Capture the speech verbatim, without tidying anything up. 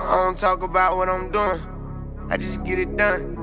I don't talk about what I'm doing, I just get it done.